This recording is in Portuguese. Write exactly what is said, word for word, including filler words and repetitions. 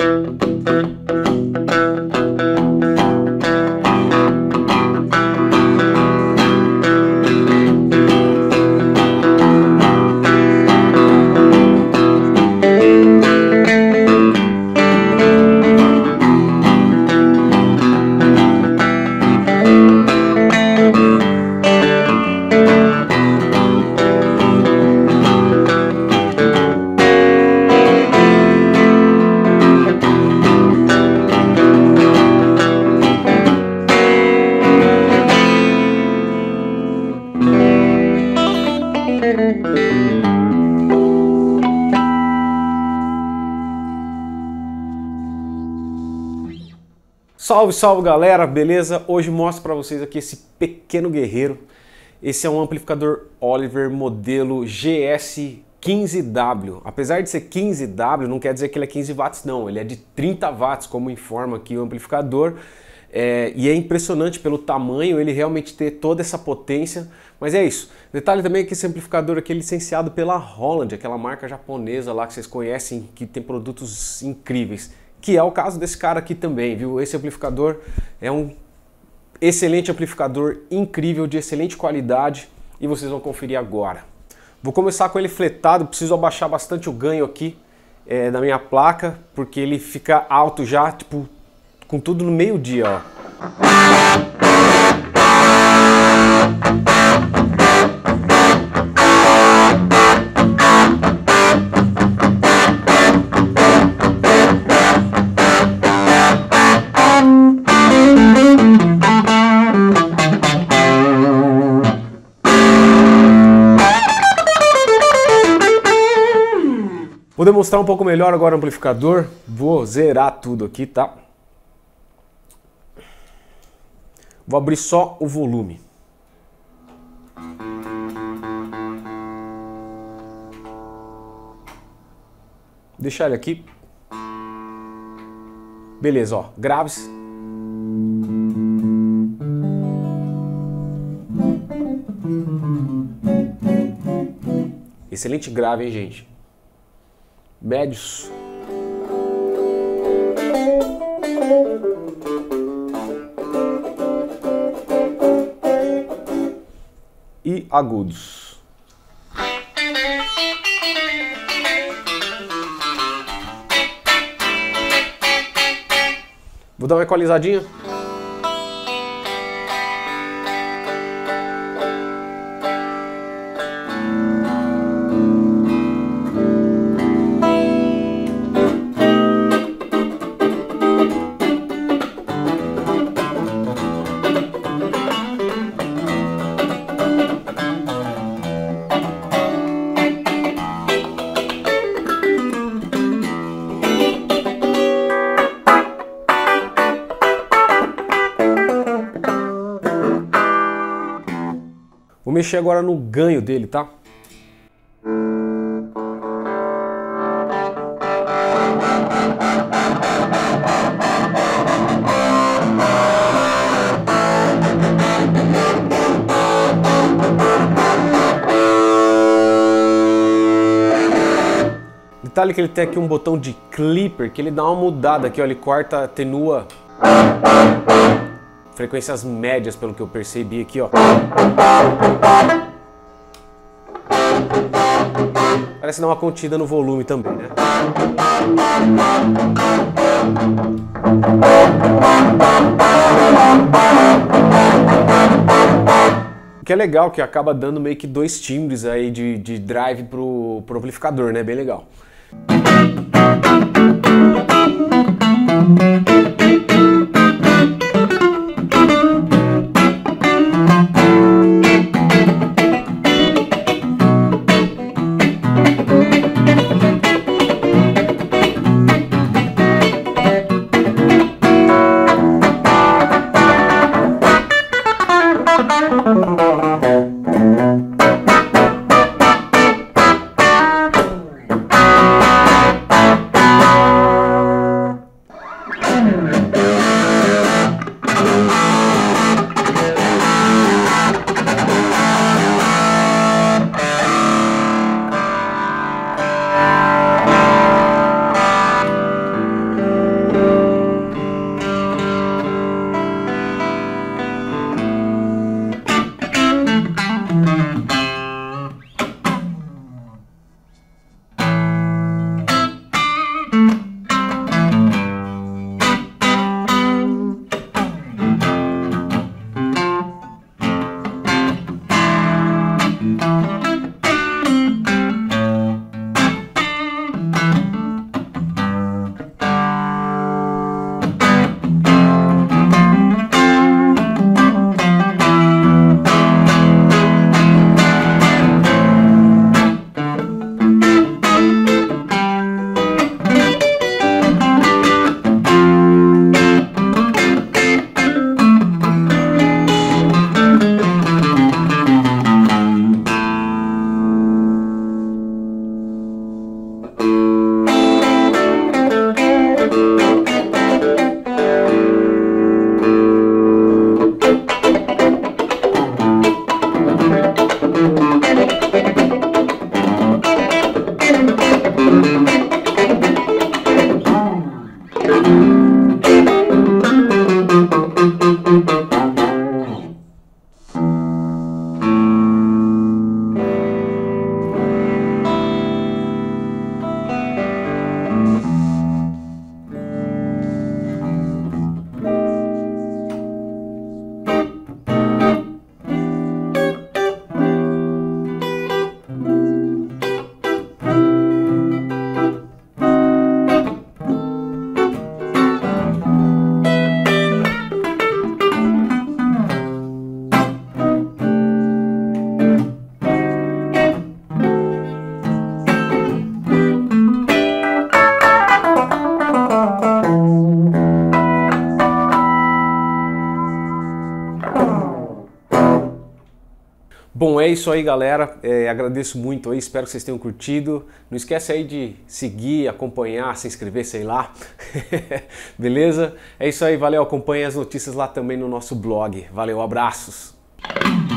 Salve, salve galera, beleza? Hoje mostro para vocês aqui esse pequeno guerreiro. Esse é um amplificador Oliver modelo G S quinze W. Apesar de ser quinze W, não quer dizer que ele é quinze watts não, ele é de trinta watts, como informa aqui o amplificador. É, e é impressionante pelo tamanho, ele realmente ter toda essa potência, mas é isso. Detalhe também é que esse amplificador aqui é licenciado pela Roland, aquela marca japonesa lá que vocês conhecem, que tem produtos incríveis. Que é o caso desse cara aqui também, viu? Esse amplificador é um excelente amplificador, incrível, de excelente qualidade, e vocês vão conferir agora. Vou começar com ele fletado, preciso abaixar bastante o ganho aqui é, da minha placa, porque ele fica alto já, tipo, com tudo no meio dia, ó. Vou demonstrar um pouco melhor agora o amplificador, vou zerar tudo aqui, tá? Vou abrir só o volume. Deixar ele aqui. Beleza, ó, graves. Excelente grave, hein, gente? Médios. E agudos. Vou dar uma equalizadinha. Vou mexer agora no ganho dele, tá? Detalhe que ele tem aqui um botão de clipper, que ele dá uma mudada aqui, ó, ele corta, atenua frequências médias, pelo que eu percebi aqui, ó. Parece dar uma contida no volume também, né? O que é legal, que acaba dando meio que dois timbres aí de, de drive pro, pro amplificador, né? Bem legal. Bom, é isso aí, galera. É, agradeço muito aí, espero que vocês tenham curtido. Não esquece aí de seguir, acompanhar, se inscrever, sei lá. Beleza? É isso aí, valeu. Acompanhe as notícias lá também no nosso blog. Valeu, abraços.